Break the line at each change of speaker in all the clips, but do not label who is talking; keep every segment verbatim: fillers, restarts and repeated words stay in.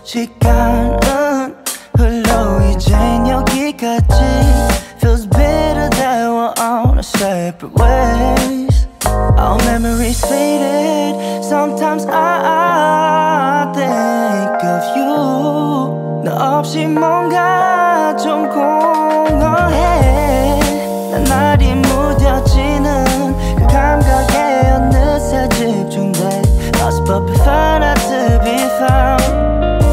시간은 흘러 이젠 여기까지 Feels better that we're on a separate ways. Our memories faded. Sometimes I think of you. 너 없이 뭔가 좀 공허해. 난 날이 무뎌지는 그 감각에 어느새 집중돼. Lost but found out to be found.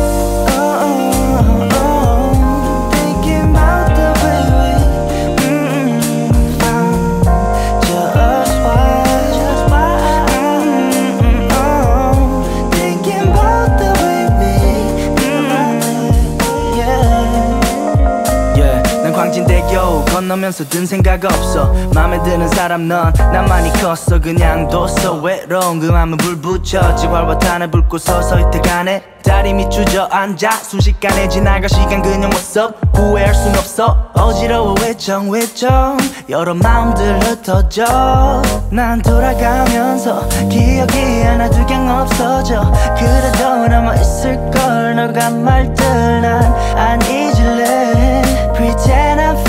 광진대교 건너면서 든 생각 없어. 맘에 드는 사람 넌 나만이 컸어. 그냥 뒀어. 외로운 그 맘은 불 붙여. 지활과 탄을 붉고 서서히 태가네. 다리 밑 주저앉아 순식간에 지나가 시간 그냥 모습 후회할 순 없어. 어지러워 외정 외정 여러 마음들 흩어져. 난 돌아가면서 기억이 하나 두 경 없어져. 그래도 남아있을걸 너가 말들 난 안 잊을래. Pretend I'm